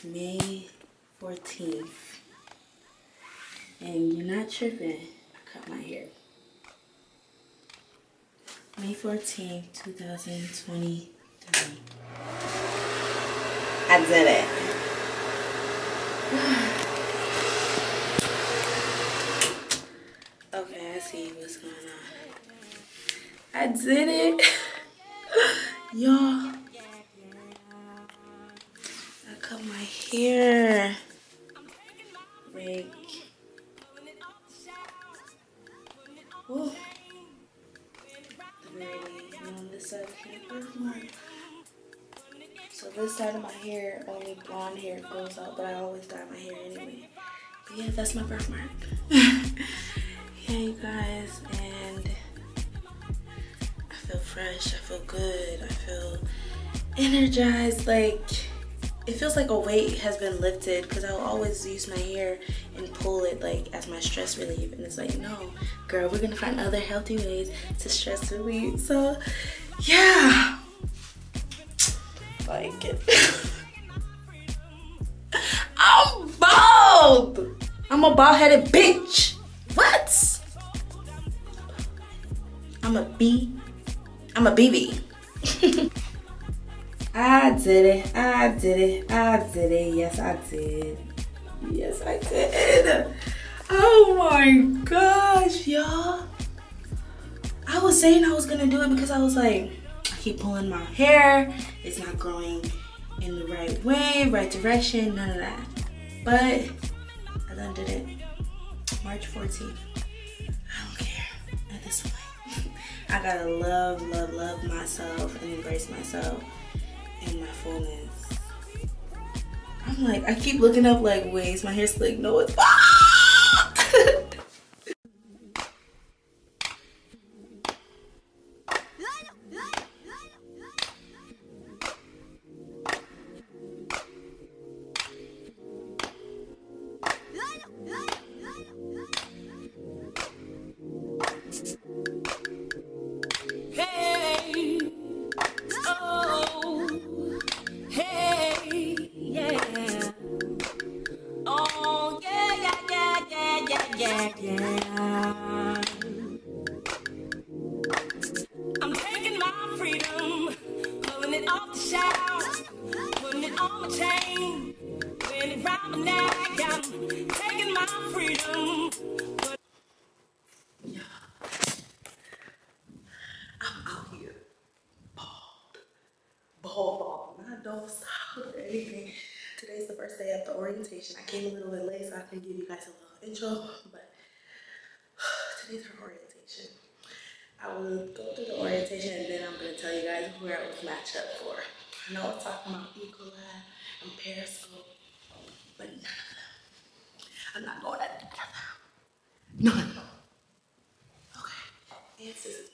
May 14th. And you're not tripping, I cut my hair. May 14th, 2023. I did it. Okay, I see what's going on. I did it. Y'all. I cut my hair. Like, whoa. On this side of my birthmark. So this side of my hair, only blonde hair grows out, but I always dye my hair anyway. But yeah, that's my birthmark. Yeah, you guys, and I feel fresh, I feel good, I feel energized. Like, it feels like a weight has been lifted, because I'll always use my hair and pull it like as my stress relief, and it's like, no girl, we're gonna find other healthy ways to stress relieve. So yeah, like it. I'm bald. I'm a bald-headed bitch. What? I'm a BB. I did it. I did it. I did it. Yes, I did. Yes, I did. Oh my gosh, y'all. I was saying I was gonna do it because I was like, I keep pulling my hair. It's not growing in the right way, right direction, none of that. But I done did it. March 14th. I don't care at this point. I gotta love myself and embrace myself in my fullness. I'm like, I keep looking up like ways my hair slick. No, it's I'm taking my freedom, pulling it off the shelf, putting it on my chain, wearing it round my neck. I'm taking my freedom. Yeah. I'm out here bald, not dog style or anything. Today's the first day of the orientation. I came a little bit late, so I couldn't give you guys a little intro, but today's our orientation. I will go through the orientation and then I'm going to tell you guys where I was matched up for. I know I was talking about Ecolab and Periscope, but none of them. I'm not going at none of them. Okay, answers.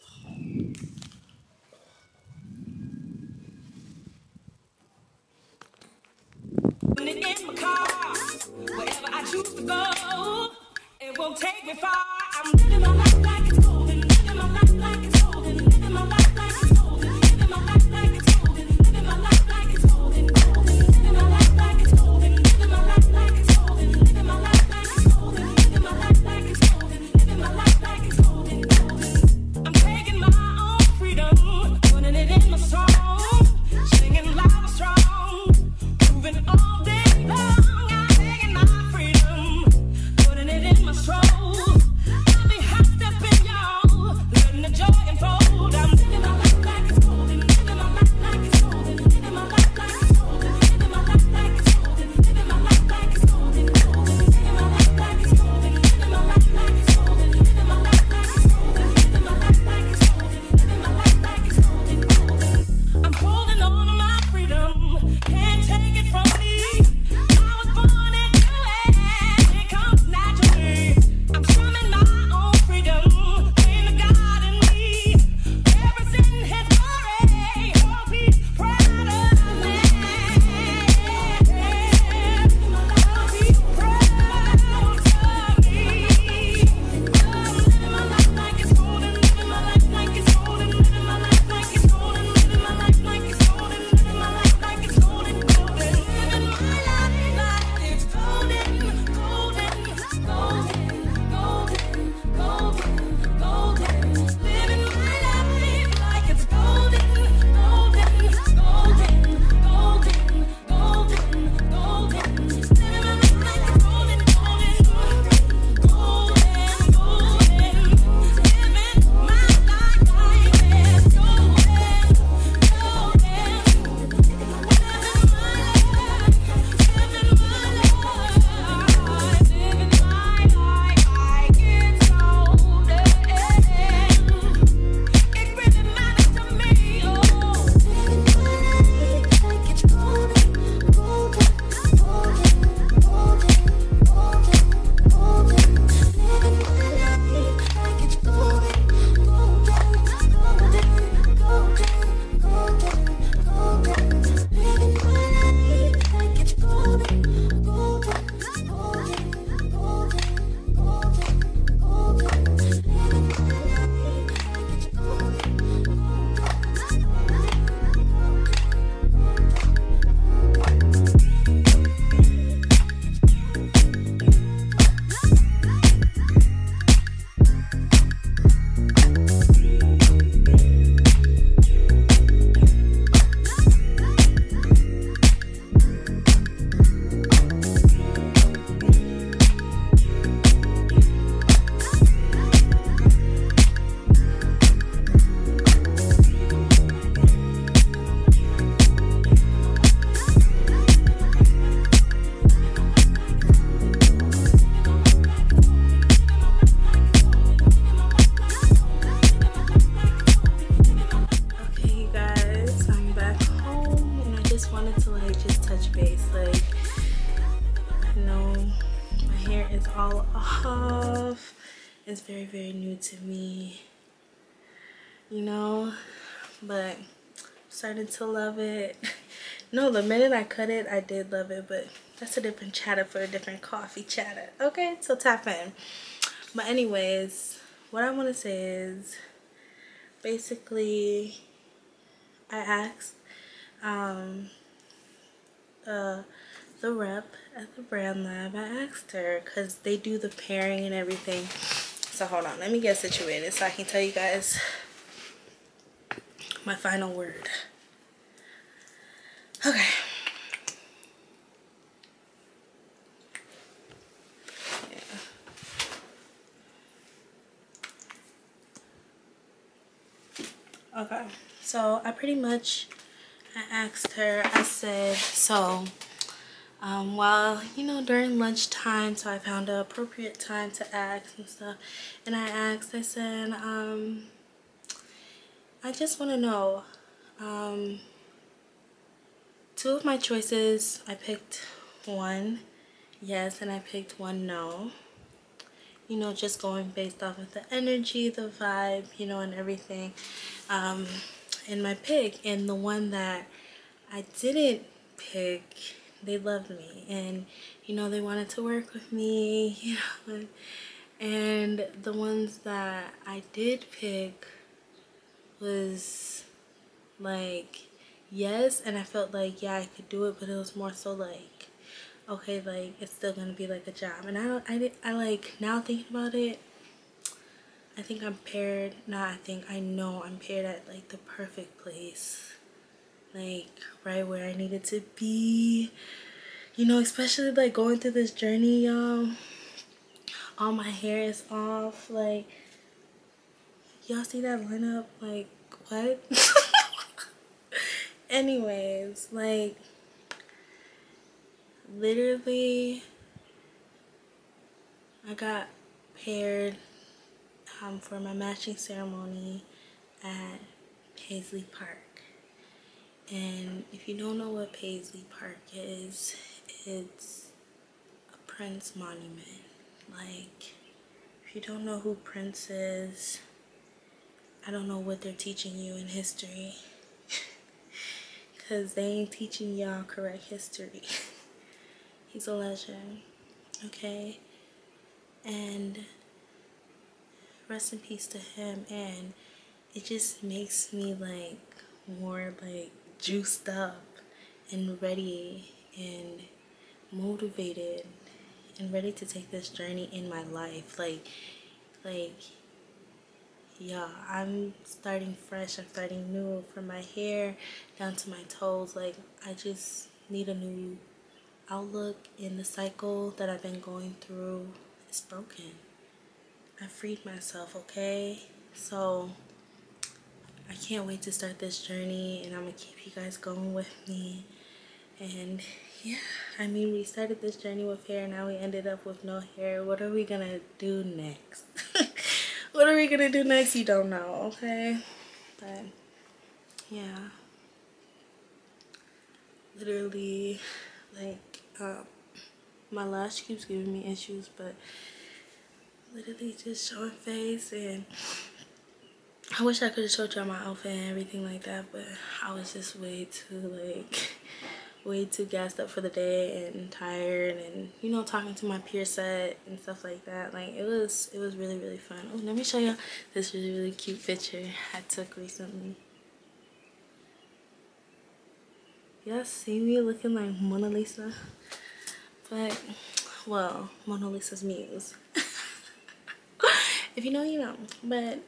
Putting it in my car, wherever I choose to go, it won't take me far. I'm living my life like it's golden, living my life like it's golden, living my life like it's golden, living my life like it's golden, living my life like it's golden, living my life like it's golden, living my life like it's golden, living my life like it's golden, living my life like it's golden, living my life like it's golden. I'm taking my own freedom, putting it in my song, singing loud and strong, moving all day long. I'm taking my freedom, putting it in my soul. I'll be hot stepping, y'all, letting the joy and to like just touch base. Like, you know, my hair is all off. It's very, very new to me, you know, but I'm starting to love it. No, the minute I cut it, I did love it, but that's a different chatter for a different coffee chatter. Okay, so tap in. But anyways, what I want to say is, basically, I asked the rep at the brand lab, I asked her, because they do the pairing and everything. So hold on, let me get situated so I can tell you guys my final word. Okay. Okay, so I asked her, I said, so, while, you know, during lunchtime, so I found an appropriate time to ask and stuff, and I said, I just want to know, 2 of my choices, I picked 1 yes, and I picked 1 no. You know, just going based off of the energy, the vibe, you know, and everything. And my pick, and the one that I didn't pick, they loved me, and you know, they wanted to work with me, you know, and the ones that I did pick was like yes, and I felt like yeah, I could do it, but it was more so like, okay, like it's still gonna be like a job. And I like, now thinking about it, I think I'm paired. I know I'm paired at like the perfect place, like right where I needed to be, you know, especially like going through this journey, y'all. All my hair is off. Like, y'all see that lineup? Like, what? Anyways, like, literally, I got paired for my matching ceremony at Paisley Park. And if you don't know what Paisley Park is, it's a Prince monument. Like, if you don't know who Prince is, I don't know what they're teaching you in history. Because they ain't teaching y'all correct history. He's a legend, okay? And rest in peace to him. And it just makes me like more like juiced up and ready and motivated and ready to take this journey in my life. Like yeah, I'm starting fresh, I'm starting new, from my hair down to my toes. Like, I just need a new outlook, in the cycle that I've been going through. It's broken. I freed myself, okay? So I can't wait to start this journey, and I'm gonna keep you guys going with me. And yeah, I mean, we started this journey with hair, now we ended up with no hair. What are we gonna do next? What are we gonna do next? You don't know, okay? But yeah, literally, like, my lash keeps giving me issues, but literally just showing face. And I wish I could have showed y'all my outfit and everything like that, but I was just way too gassed up for the day and tired, and you know, talking to my peer set and stuff like that. Like, it was really, really fun. Oh, let me show you this really cute picture I took recently. Y'all see me looking like Mona Lisa? But, well, Mona Lisa's muse. If you know, you know. But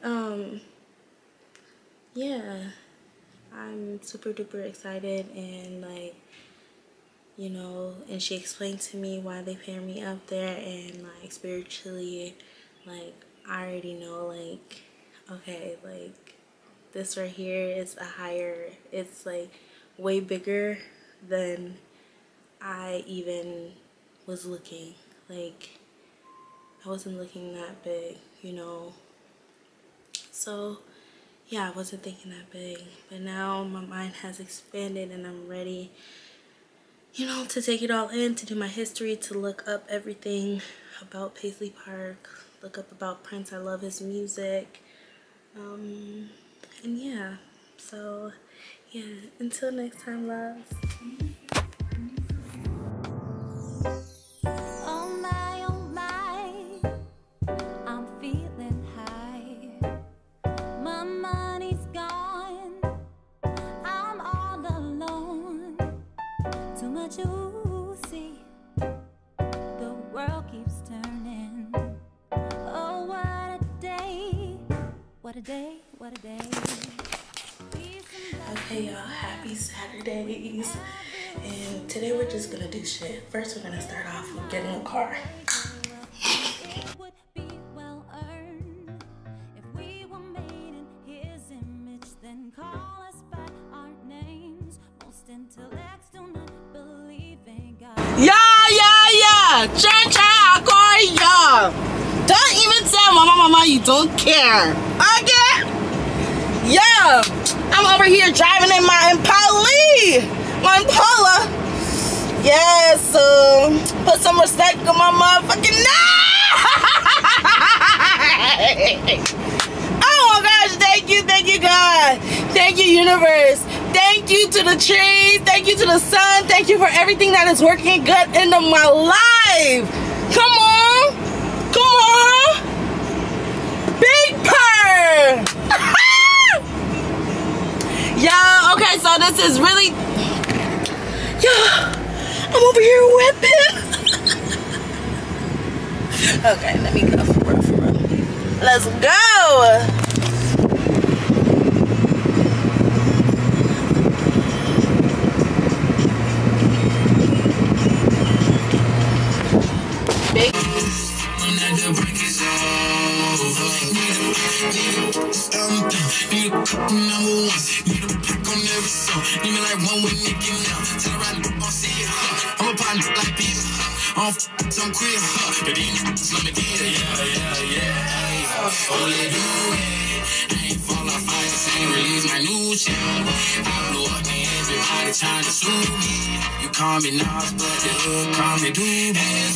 yeah, I'm super duper excited, and like, you know, and she explained to me why they pair me up there, and like spiritually, like, I already know, like, okay, like, this right here is a higher, it's like way bigger than I even was looking. Like, I wasn't looking that big, you know. So yeah, I wasn't thinking that big, but now my mind has expanded and I'm ready. you know, to take it all in, to do my history, to look up everything about Paisley Park, look up about Prince. I love his music. And yeah, so yeah, until next time, loves. You see, the world keeps turning. Oh, what a day, what a day, what a day. Okay, y'all, happy Saturdays. And today we're just gonna do shit. First, we're gonna start off with getting a car. It would be well earned if we were made in his image, then call us by our names. Most intellects do not believe in God. Yeah. Don't even tell mama you don't care. Okay? Yeah. I'm over here driving in my Impala. Yes. Put some respect on my motherfucking name. Oh my gosh. Thank you, God. Thank you, universe. Thank you to the trees. Thank you to the sun. Thank you for everything that is working good into my life. Come on. Big purr. Yeah, okay, so this is really, yeah, I'm over here whipping. Okay, let me go for real. Let's go. Some queer, but these niggas let me get it, yeah. Oh, they do it. I ain't fall off, I just ain't release my new shit. I blew up, man, everybody trying to sue me. You call me Nas, but the hood call me Doobie.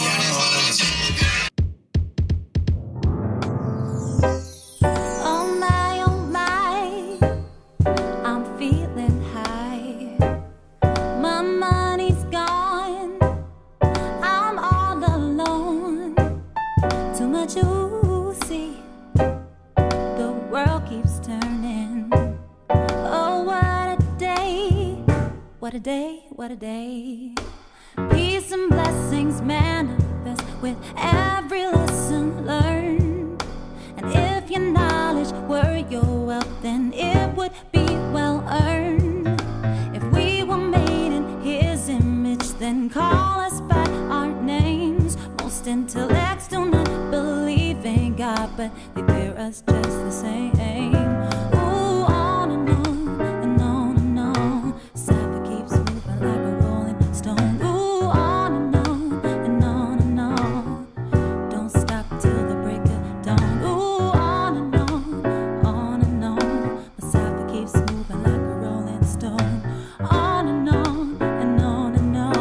You see, the world keeps turning. Oh, what a day, what a day, what a day. Peace and blessings manifest with every lesson learned. And if your knowledge were your wealth, then it would be well earned. If we were made in his image, then call us by our names. Most intellects do not believe in God, but they fear us just the same. Ooh, on and on and on and on. Cypher keeps moving like a rolling stone. Ooh, on and on and on and on. Don't stop till the break of dawn. Ooh, on and on and on. But Cypher keeps moving like a rolling stone. On and on and on and on.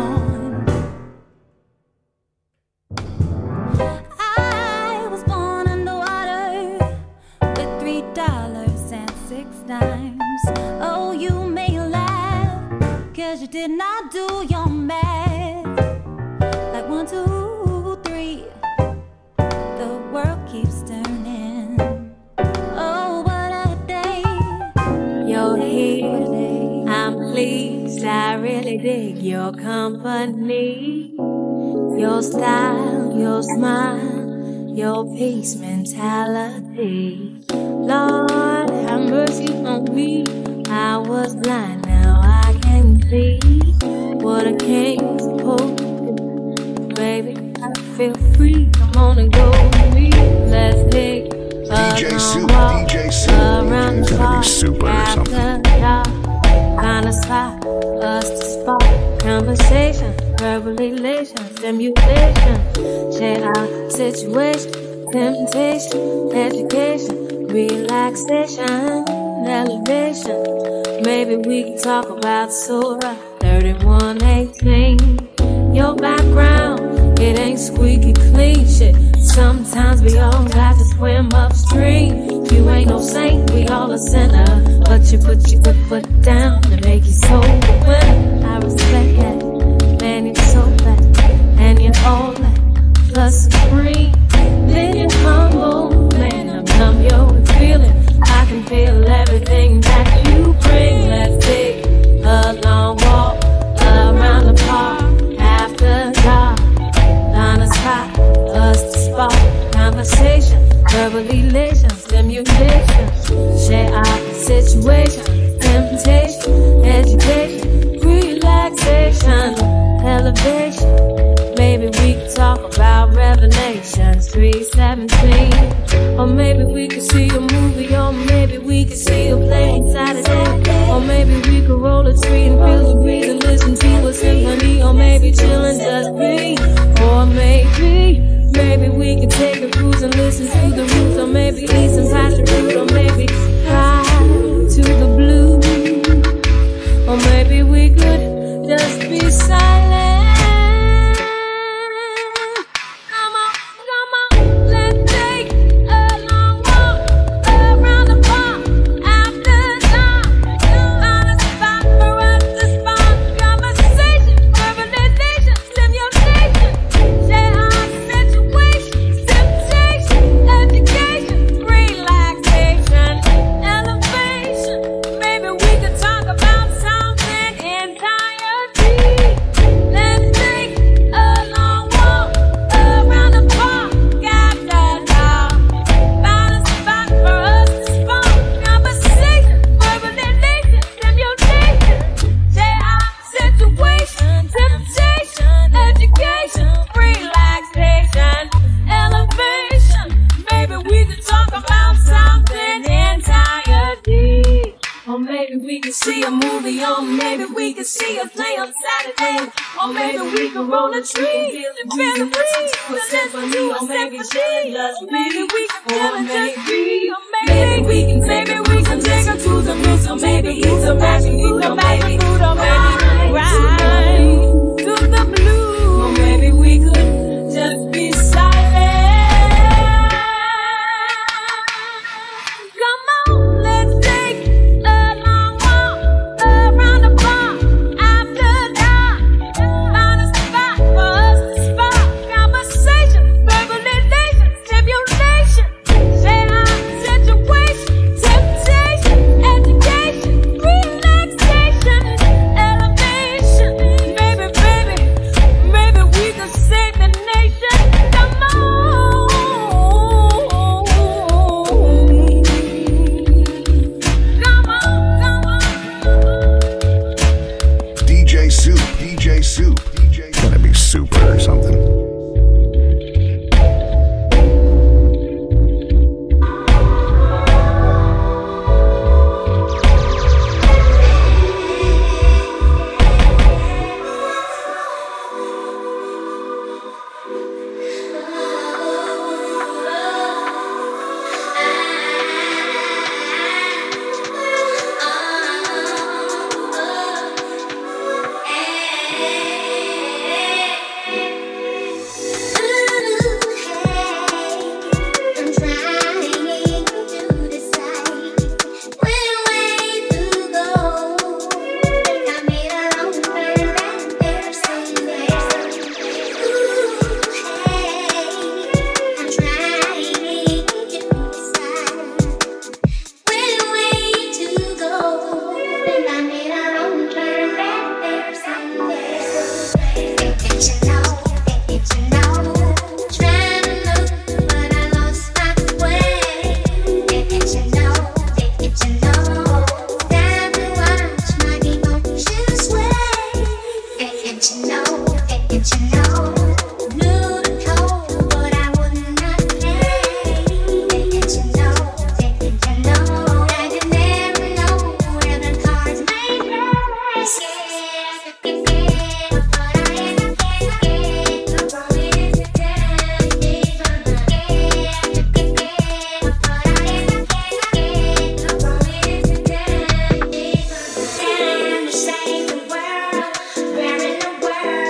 Oh, you may laugh, cause you did not do your math. Like 1, 2, 3, the world keeps turning. Oh, what a day. You're here, I'm pleased. I really dig your company. Your style, your smile, your peace mentality. Lord, have mercy on me. I was blind, now I can see what a king's supposed to do. Baby, I feel free. Come on and go with me. Let's take DJ Soup, around the park. Super or something. Kind of spot us to spark conversation, verbal elation, stimulation. Share our situation, temptation, education. Relaxation, elevation. Maybe we can talk about Surah 31:18. we all got to swim upstream. You ain't no saint, we all a sinner, but you put your good foot down to make you so the winner. I respect that, man, you're so bad, and you're all that, plus supreme. Then you're humble, man, I'm numb, you're feeling. I can feel everything that you bring. Let's take a long walk around the park after dark. Find a spot, us to spark conversation, verbal elation, stimulation, share our situation, temptation, education, relaxation, elevation. Maybe we could talk about Revelations 3:17. Or maybe we could see a movie, or maybe we could see a play on Saturday. Or maybe we could roll a tree and feel the breeze and listen to a symphony. Or maybe chill and just be. Or maybe we could take a cruise and listen to the roots. Or maybe eat some passion fruit. Or maybe fly to the blue. Or maybe we could just be silent. Or maybe we can roll a tree, feel the breeze and listen to a symphony. Or maybe chill just maybe we can feel it just be. Maybe we can take her to the roots. Or maybe eat some magic food. Or maybe ride to the blue. Or maybe we could just be silent. Come on, let's take a long walk around the park after dark. Find a spot for us to spark conversation, verbalization, stimulation, share our situation, temptation, education, relaxation, elevation. Maybe we could save the nation. Come on. Come on. DJ Soup. Gonna be super or something. Where in the world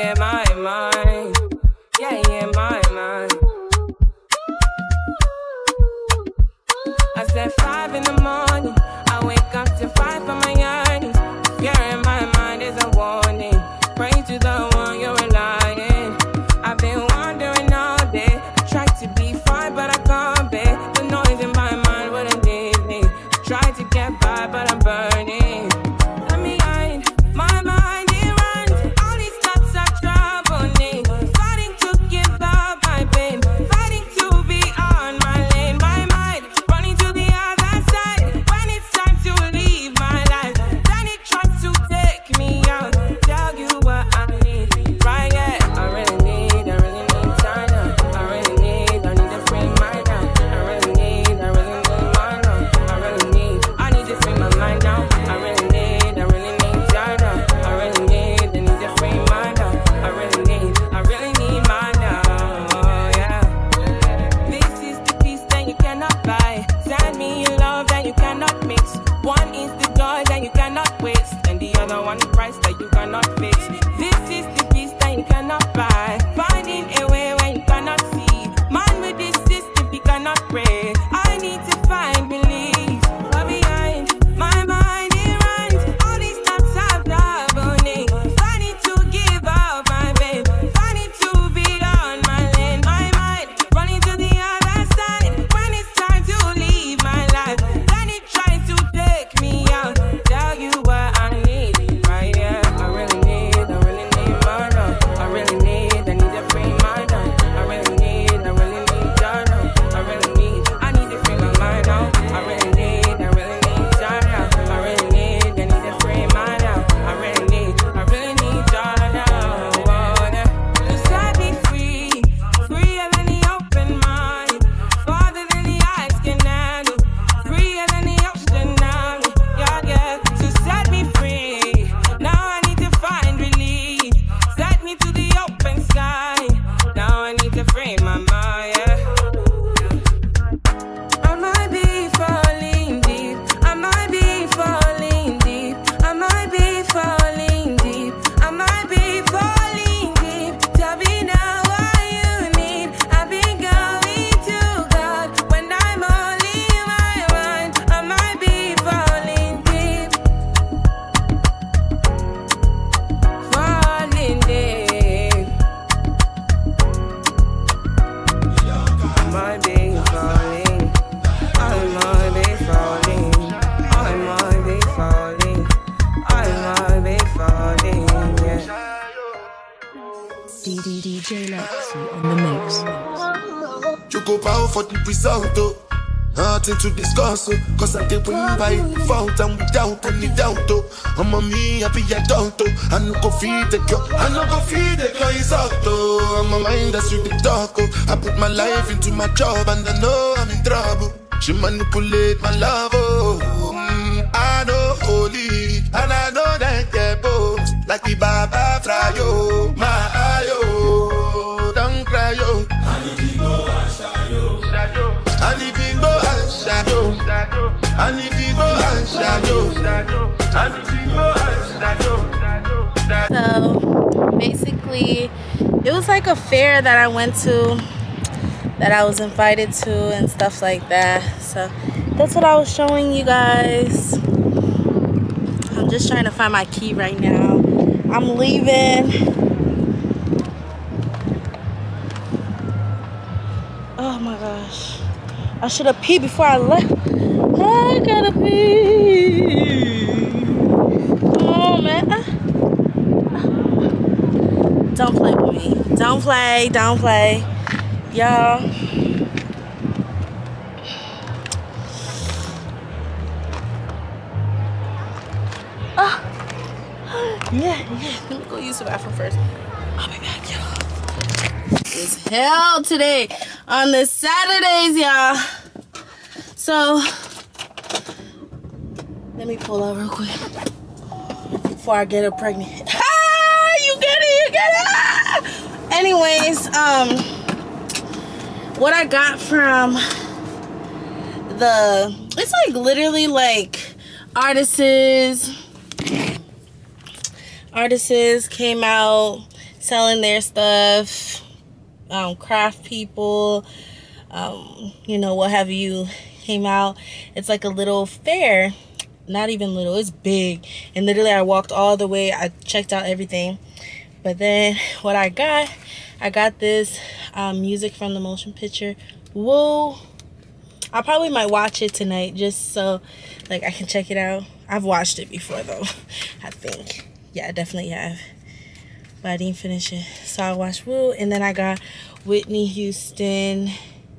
yeah, my mind. Yeah, yeah, my mind. I said 5 in the morning. I wake up to 5 for my yearnings. Fear in my mind is a warning. Pray to the one you're relying. I've been wandering all day. Tried to be fine, but I can't be. The noise in my mind wouldn't leave me. Tried to get by, but I'm burning. Let me hide. My mind, it runs. All these thoughts are troubling. Fighting to give up my pain. Fighting to be on my lane. My mind running to the other side. When it's time to leave my life, then it tries to take me out. Tell you what I need. Right, yeah. I really need time now. I need a free mind now. I really need mine now. I need to free my mind now. I really need time now. I really need a free mind now. I really need mine now, yeah. This is the peace that you cannot buy. Send me your love that you cannot mix. One is the joy that you cannot waste, and the other one the price that you cannot fix. This is the peace that you cannot buy. Finding a way when you cannot see. Man with this system you cannot pray. I need to find belief. Far behind my mind it runs. All these thoughts are troubling. Fighting to give up my babe. Fighting to be on my lane. My mind running to the other side. When it's time to leave my life, then it tries to take me out. Tell you what I need, right? Yeah, I really need mine now. I really need a free mind now. I really need joy now. I need to free my mind now. I really need joy now. I really need a free mind now. I really need joy now. To set me free, freer than the open mind, farther than the eyes can handle, freer than the ocean now. Yeah, yeah. To set me free, now I need to find relief. Set me to the open sky. Now I need to free my mind. Yeah. I might be falling deep. I might be falling deep. I might be falling deep. I might be falling deep. Tell me now what you need. I've been going to God when I'm all in my mind. I might be falling deep. Falling deep. I might be falling. I might be falling. I might be falling. I might be falling. Yeah. DJ Lexi on the mix. You go bow for the result, oh. Nothing to discuss, oh. Cause I did win by default and without any doubt, oh. I'm a me, I be a doubt, oh. I no go feed the girl, it's out, oh. I'm a mind that's you the talk, oh. I put my life into my job and I know I'm in trouble. She manipulate my love, oh. I know holy, and I know that devil. Like the Baba Frayo, my ayo, don't cry, yo. I need to go and shadow. I need to go and shadow. I need to go and shadow. I need to go and shadow. So basically, it was like a fair that I went to, that I was invited to and stuff like that. So that's what I was showing you guys. I'm just trying to find my key right now. I'm leaving. Oh my gosh. I should have peed before I left. I gotta pee. Come on, man. Don't play with me. Don't play. Y'all. Yeah. Let me go use the bathroom first. I'll be back, y'all. It's hell today on the Saturdays, y'all. So let me pull out real quick before I get her pregnant. You get it. Anyways, what I got from it's like literally like Artists came out, selling their stuff, craft people, you know, what have you, came out. It's like a little fair. Not even little, it's big. And literally I walked all the way, I checked out everything. But then what I got this music from the motion picture Woo. I probably might watch it tonight just so like I can check it out. I've watched it before though, I think. Yeah, I definitely have. But I didn't finish it. So I watched Woo, and then I got Whitney Houston,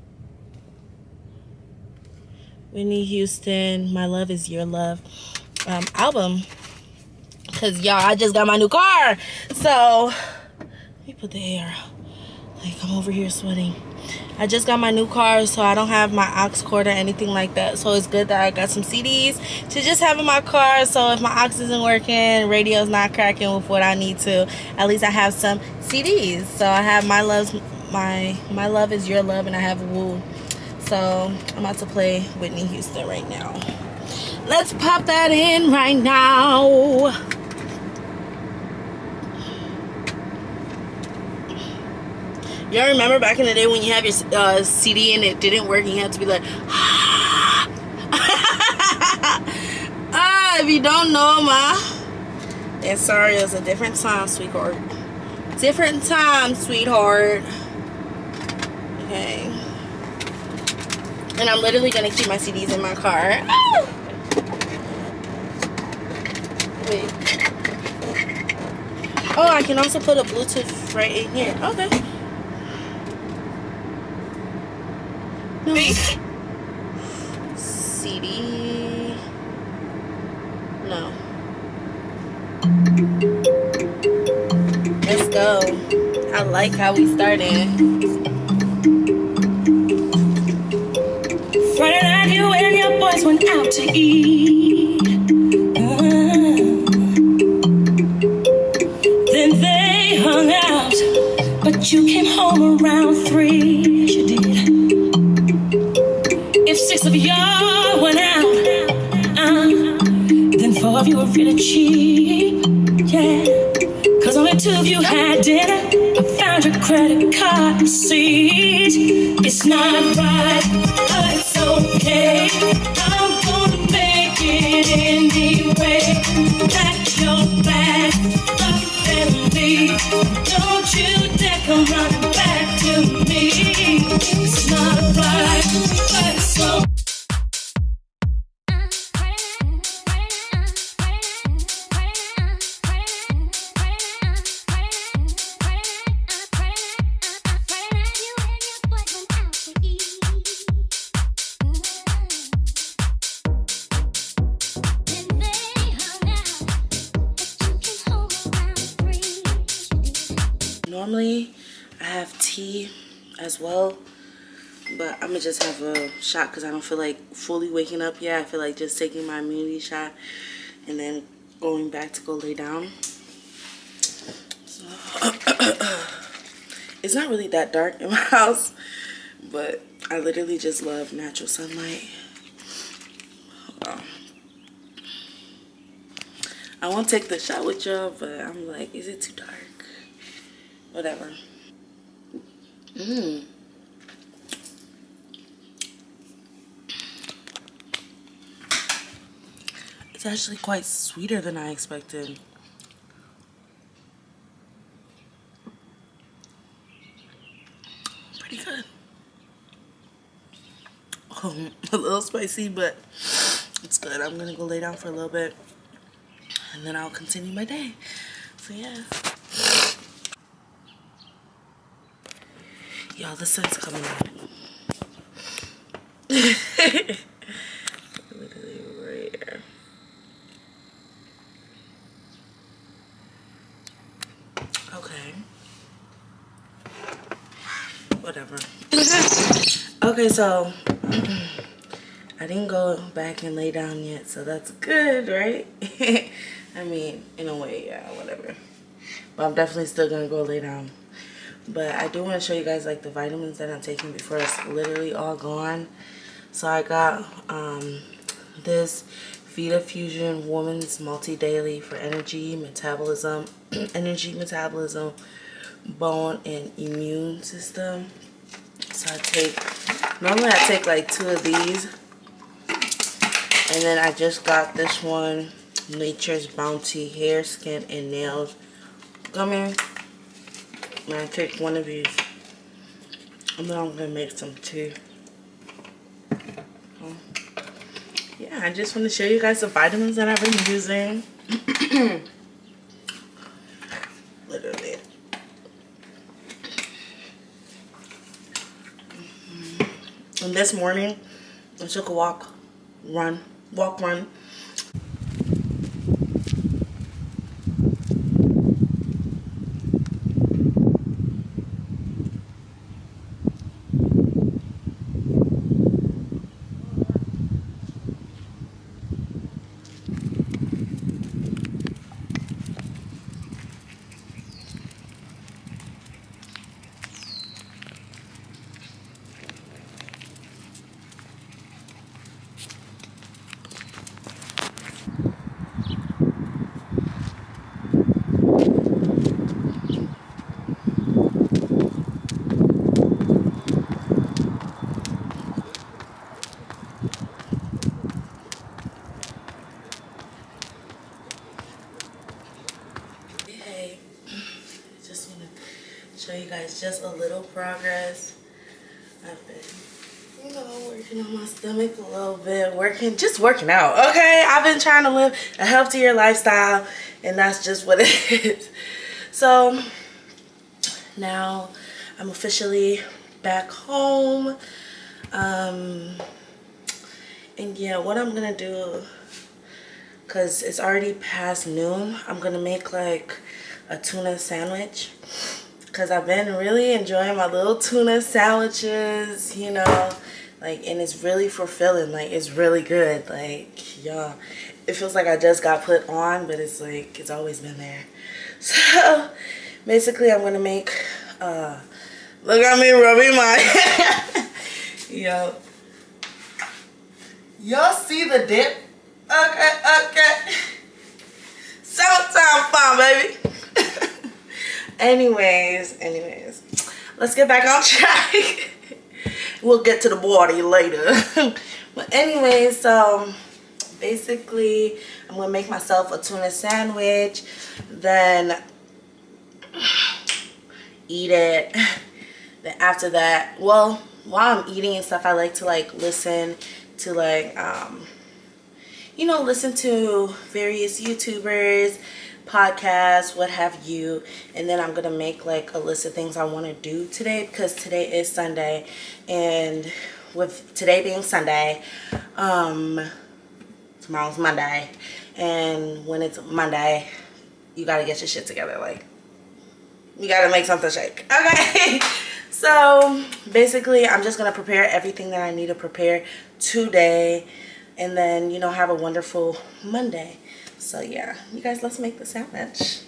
My Love Is Your Love album. Cause y'all, I just got my new car. So let me put the air. Like I'm over here sweating. I just got my new car, so I don't have my aux cord or anything like that. So it's good that I got some CDs to just have in my car. So if my aux isn't working, radio's not cracking with what I need to, at least I have some CDs. So I have My Love Is Your Love, and I have Woo. So I'm about to play Whitney Houston right now. Let's pop that in right now. Y'all remember back in the day when you have your CD and it didn't work and you had to be like, if you don't know, then sorry, it was a different time, sweetheart. Different time, sweetheart. Okay. And I'm literally gonna keep my CDs in my car. Wait. Oh, I can also put a Bluetooth right in here. Okay. No. CD. No. Let's go. I like how we started. Friday night, you and your boys went out to eat. Then they hung out, but you came home around 3. Yes, you did. If 6 of y'all went out, then 4 of you were really cheap. Yeah, 'cause only 2 of you had dinner. I found your credit card receipt. It's not right, but it's okay. I'm gonna make it anyway. Pack your bag up and leave. Don't you dare come running back to me. It's not right, but it's okay. Normally I have tea as well, but I'm gonna just have a shot because I don't feel like fully waking up yet. I feel like just taking my immunity shot and then going back to go lay down. So it's not really that dark in my house, but I literally just love natural sunlight. I won't take the shot with y'all, but I'm like, is it too dark? Whatever. It's actually quite sweeter than I expected. Pretty good. A little spicy, but it's good. I'm gonna go lay down for a little bit and then I'll continue my day. So yeah. Y'all, the sun's coming out. Literally right here. Okay. Whatever. Okay, so I didn't go back and lay down yet, so that's good, right? I mean, in a way, yeah, whatever. But I'm definitely still gonna go lay down. But I do want to show you guys like the vitamins that I'm taking before it's literally all gone. So I got this Vita Fusion Woman's Multi Daily for energy metabolism, bone and immune system. So normally I take like 2 of these. And then I just got this one, Nature's Bounty Hair, Skin, and Nails gummy. And I take 1 of these. And then I'm going to make some tea. Yeah, I just want to show you guys the vitamins that I've been using. Literally. And this morning, I took a walk, run. Show you guys just a little progress. I've been, you know, working on my stomach a little bit, working out, okay? I've been trying to live a healthier lifestyle, and that's just what it is. So now I'm officially back home. And yeah, what I'm gonna do, because it's already past noon, I'm gonna make like a tuna sandwich. Because I've been really enjoying my little tuna sandwiches, you know, like, and it's really fulfilling. Like, it's really good. Like, y'all, it feels like I just got put on, but it's like, it's always been there. So, basically, I'm going to make, look at me rubbing my, yo. Y'all see the dip? Okay. Summertime fun, baby. Anyways, let's get back on track. We'll get to the body later. But anyways, so basically I'm gonna make myself a tuna sandwich, then eat it. Then after that, well, while I'm eating and stuff, I like to like listen to like you know, listen to various YouTubers, podcasts, what have you, and then I'm gonna make like a list of things I want to do today, because today is Sunday, and with today being Sunday, tomorrow's Monday, and when it's Monday, you gotta get your shit together. Like, you gotta make something shake, okay? So basically I'm just gonna prepare everything that I need to prepare today, and then, you know, have a wonderful Monday. So yeah, you guys, let's make the sandwich.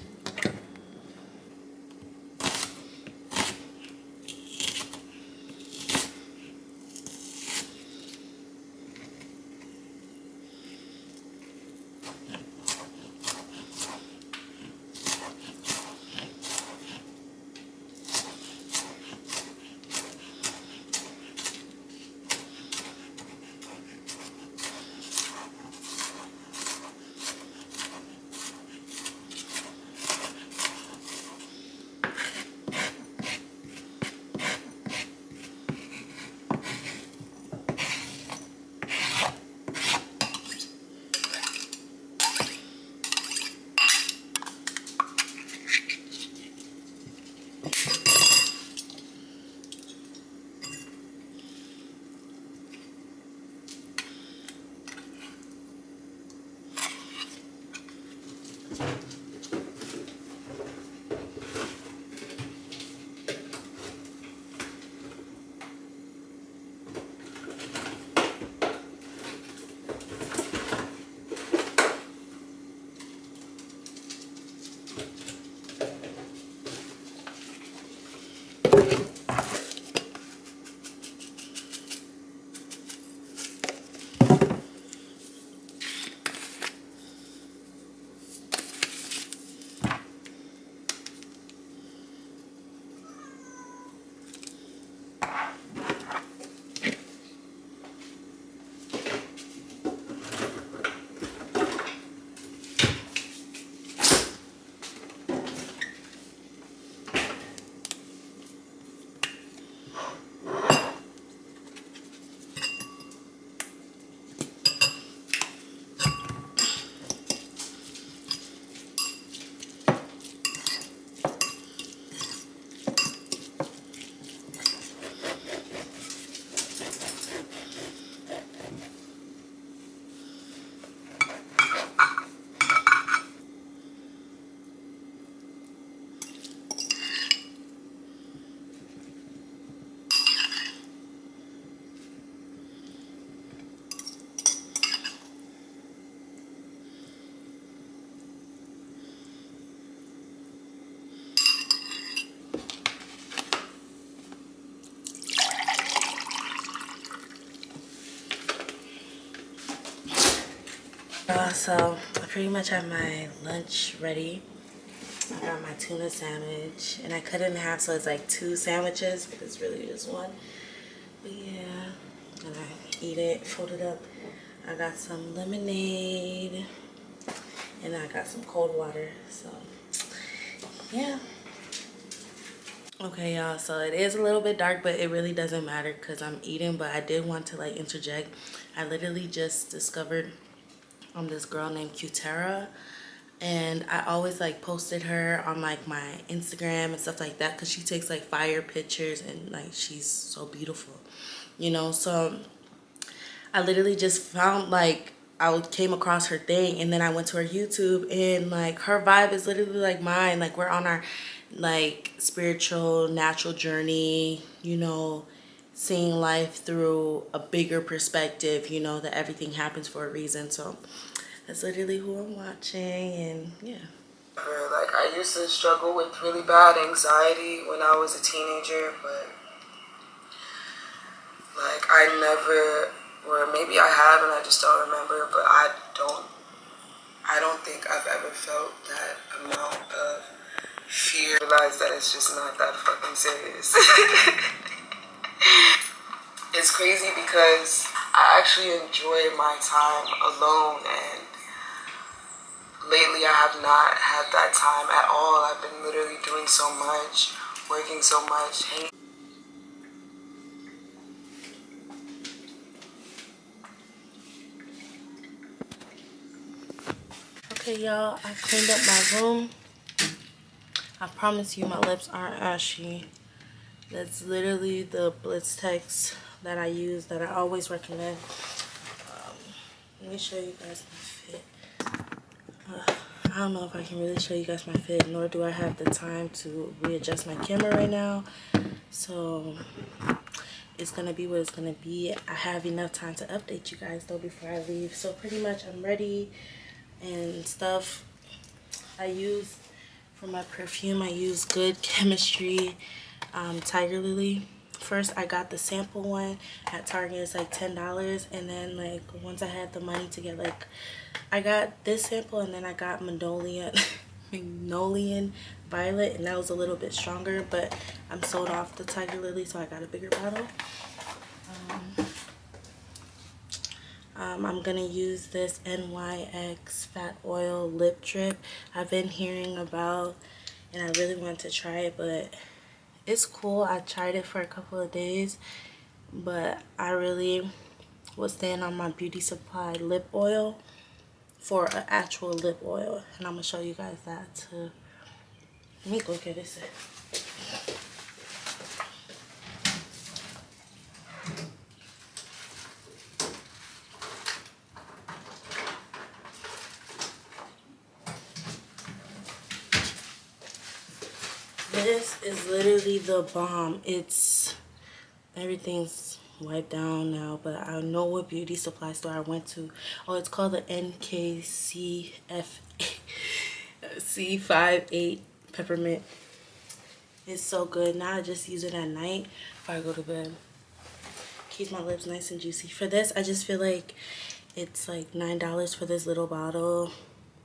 so I pretty much have my lunch ready. I got my tuna sandwich, and I cut it in half, so it's like 2 sandwiches, but it's really just one. But yeah, and I eat it, fold it up. I got some lemonade, and I got some cold water, so yeah. Okay, y'all, so it is a little bit dark, but it really doesn't matter because I'm eating. But I did want to like interject. I literally just discovered this girl named Cutera, and I always like posted her on like my Instagram and stuff like that because she takes like fire pictures, and like she's so beautiful, you know. So I literally just found like came across her thing, and then I went to her YouTube, and like her vibe is literally like mine. Like we're on our like spiritual natural journey, you know, seeing life through a bigger perspective, you know, that everything happens for a reason. So that's literally who I'm watching, and yeah. Like I used to struggle with really bad anxiety when I was a teenager, but like I never, or maybe I have and I just don't remember, but I don't think I've ever felt that amount of fear. I realize that it's just not that fucking serious. It's crazy because I actually enjoy my time alone, and lately I have not had that time at all. I've been literally doing so much, working so much. Okay, y'all, I cleaned up my room. I promise you my lips aren't ashy. That's literally the Blitztex that I use, that I always recommend. Let me show you guys my fit. I don't know if I can really show you guys my fit, nor do I have the time to readjust my camera right now. So it's gonna be what it's gonna be. I have enough time to update you guys though before I leave. So pretty much I'm ready and stuff. I use, for my perfume, I use Good Chemistry Tiger Lily. First I got the sample one at Target. It's like $10, and then like once I had the money to get, like, I got this sample, and then I got Magnolia Violet, and that was a little bit stronger, but I'm sold off the Tiger Lily, so I got a bigger bottle. I'm gonna use this NYX Fat Oil Lip Drip. I've been hearing about, and I really want to try it, but it's cool. I tried it for a couple of days, but I really was staying on my Beauty Supply lip oil for an actual lip oil, and I'm gonna show you guys that too. Let me go get this. This is literally the bomb. Everything's wiped down now, but I know what beauty supply store I went to. Oh, it's called the NKCF58 Peppermint. It's so good. Now I just use it at night before I go to bed. Keeps my lips nice and juicy. For this, I just feel like it's like $9 for this little bottle.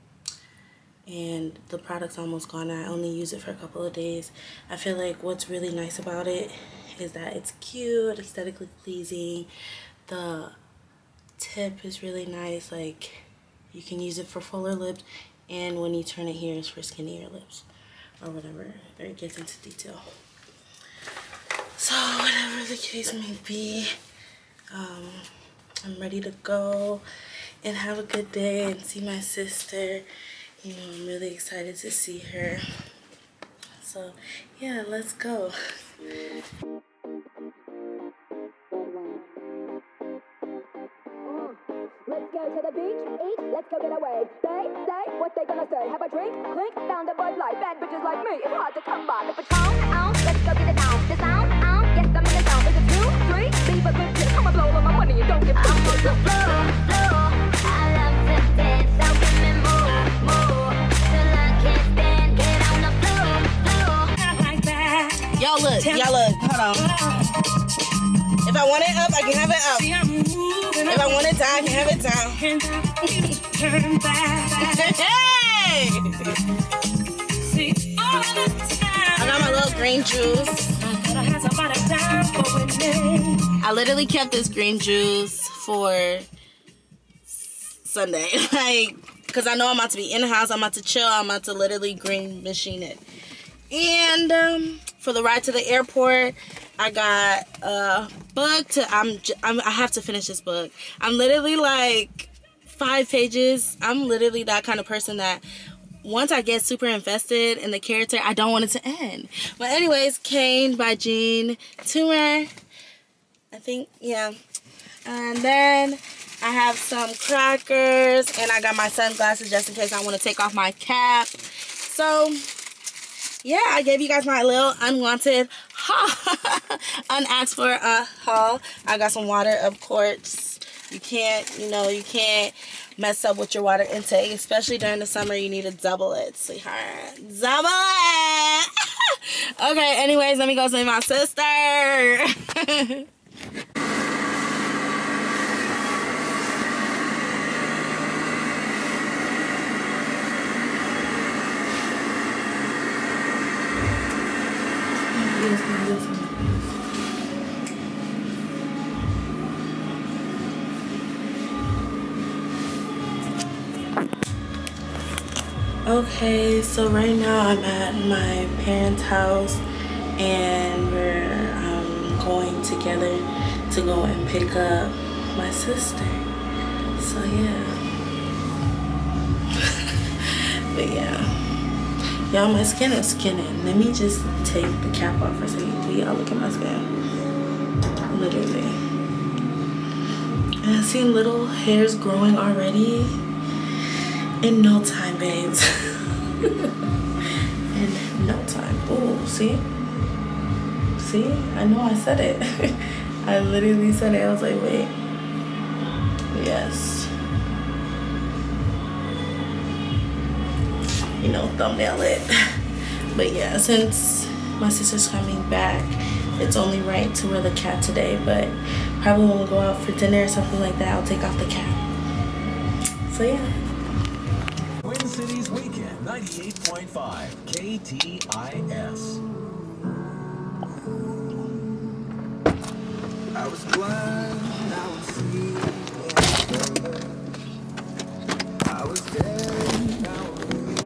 And the product's almost gone. I only use it for a couple of days. I feel like what's really nice about it is that it's cute, aesthetically pleasing. The tip is really nice. Like, you can use it for fuller lips, and when you turn it here, it's for skinnier lips or whatever. It gets into detail. So whatever the case may be, I'm ready to go and have a good day and see my sister. You know, I'm really excited to see her. So yeah, let's go. Let's go to the beach, eat, let's go get away. They say what they gonna say. Have a drink, clink, found a Bud Light. Bad bitches like me, it's hard to come by. The Patron, let's go get it down. The sound, yes, I'm in the sound. It's a 2, 3, leave a good tip. I'ma blow all my money and don't give a shit. I'm on the floor, I love to dance, so give me more, till I can't stand. Get on the floor, like that. Y'all look, hold on. If I want it up, I can have it up. If I want it down, I can have it down. turn back. Hey! See, all the time. I got my little green juice. I gotta have somebody down for with me. I literally kept this green juice for Sunday. Like, because I know I'm about to be in the house. I'm about to chill. I'm about to literally green machine it. And for the ride to the airport, I got a book to, I have to finish this book. I'm literally like 5 pages. I'm literally that kind of person that once I get super invested in the character, I don't want it to end. But anyways, Kane by Jean Toomer. I think, yeah. And then I have some crackers and I got my sunglasses just in case I want to take off my cap. So, yeah, I gave you guys my little unwanted unasked for haul. I got some water, of course. You can't, you know, you can't mess up with your water intake, especially during the summer. You need to double it, sweetheart. Double it. Okay, anyways, let me go see my sister. Okay, so right now I'm at my parents' house and we're going together to go and pick up my sister. So yeah. But yeah. Y'all, my skin is skinning. Let me just take the cap off for a second. Do y'all look at my skin? Literally. And I see little hairs growing already. In no time, babes. In no time. Oh, see? See? I know I said it. I literally said it. I was like, wait. Yes. You know, thumbnail it. But yeah, since my sister's coming back, it's only right to wear the cap today. But probably when we go out for dinner or something like that, I'll take off the cap. So yeah. Twin Cities Weekend 98.5 KTIS. I was blind, now I'm seeing. I was dead, now I'm living.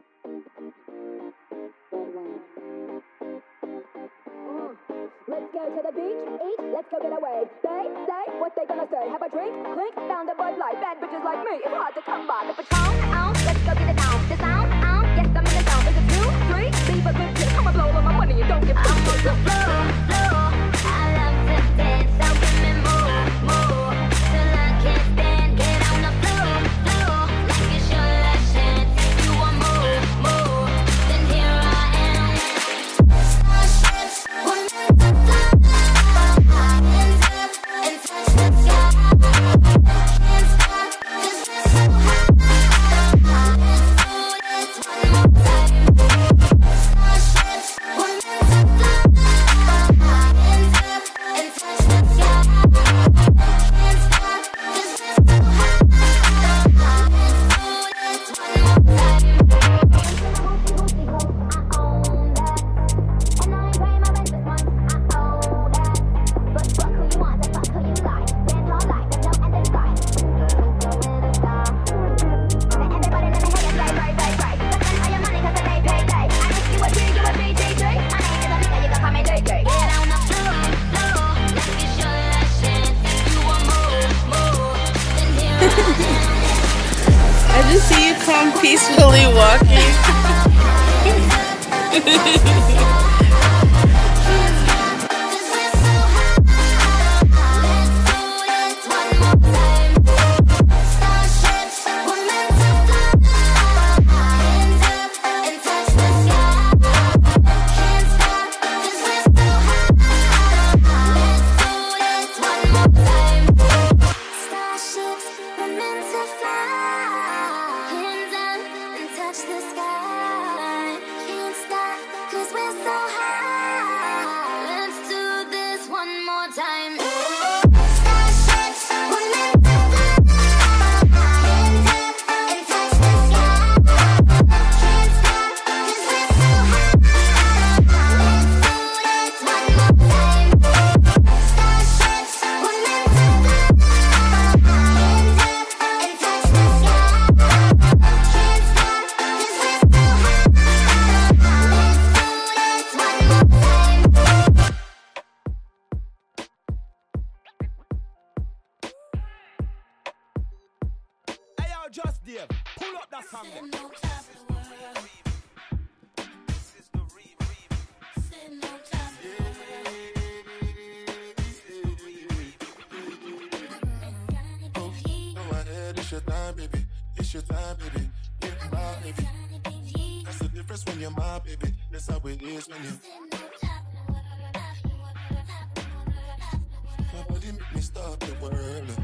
Let's go to the beach, eat, let's go get away. They say what they gonna say. Have a drink, clink, found a Bud Light. Bad bitches like me, it's hard to come by. The Patron, let's go get it down. The sound, yes, I'm in the zone. Is it 2, 3? Leave a good tip. I'ma blow all my money and don't give a fuck. I'm on the floor, I love to dance, so give me more, till I can't stand. Get on the floor, like it's your last chance. If you want more, then here I am. Starships, one minute to fly, hands up and touch the sky. Can't stop, 'cause we're so high. Let's do this one more time. Starships, one minute to fly, hands up and touch the sky. Can't stop, 'cause we're so high. Let's do this one more time. I own that. And I ain't paying my rent this month, I owe that. But fuck who you want, and fuck who you like. Dance all night, there's no end in sight. Go with a star. And everybody let me hear you say, right. But spend all your money 'cause it ain't payday. I think you a G, you a BGG. My name is Amika, you can call me JJ. Get on the floor, like it's your last chance. If you want more, then here I am. I just see you come peacefully walking. Starships were meant to fly. Hands up and touch the sky. It's your time, baby. It's your time, baby. Get my baby. That's the difference when you're my baby. That's how it is when you. Nobody make me stop the world.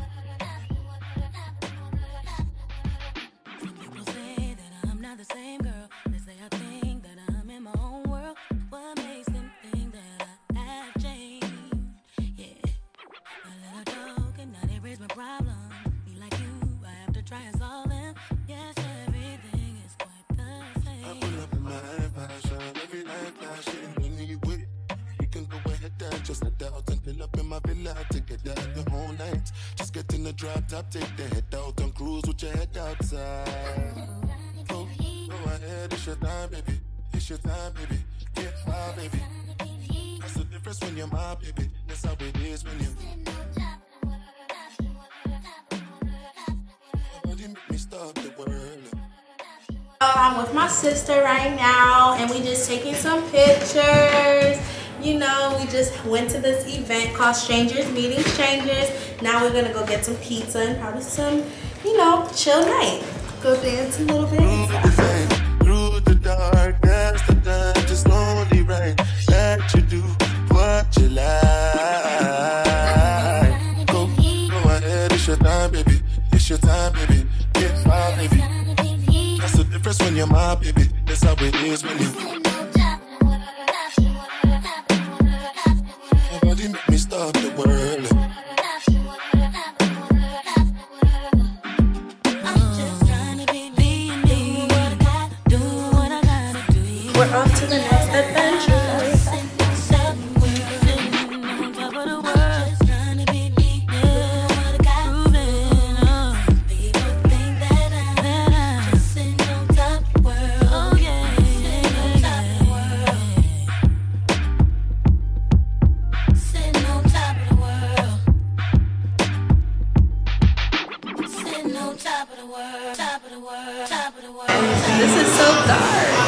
People say that I'm not the same girl. They say I think that I'm in my own world. What makes them think that I have changed? Yeah, a little joke and now they raise my problem. Be like you, I have to try and solve them. Yes, everything is quite the same. I pull up in my fashion every night, flashing when you with it. You can go ahead and just head out and fill up in my villa. Take it out the whole night. Just get in the drop top, take the head out and cruise with your head outside. Go ahead, it's your time, baby. It's your time, baby. Get my baby. That's the difference when you're my baby. That's how it is when you. Nobody make me stop the world. I'm with my sister right now and we just taking some pictures. You know, we just went to this event called Strangers Meeting Strangers. Now we're gonna go get some pizza and probably some, you know, chill night. Go dance a little bit. Through the darkness, the time just only right. Let you do what you like. Go ahead, it's your time, baby. It's your time, baby. Get my baby. That's the difference when you're my baby. That's how it is when you. Nobody make me stop the world. We're off to the next adventure. This is so dark.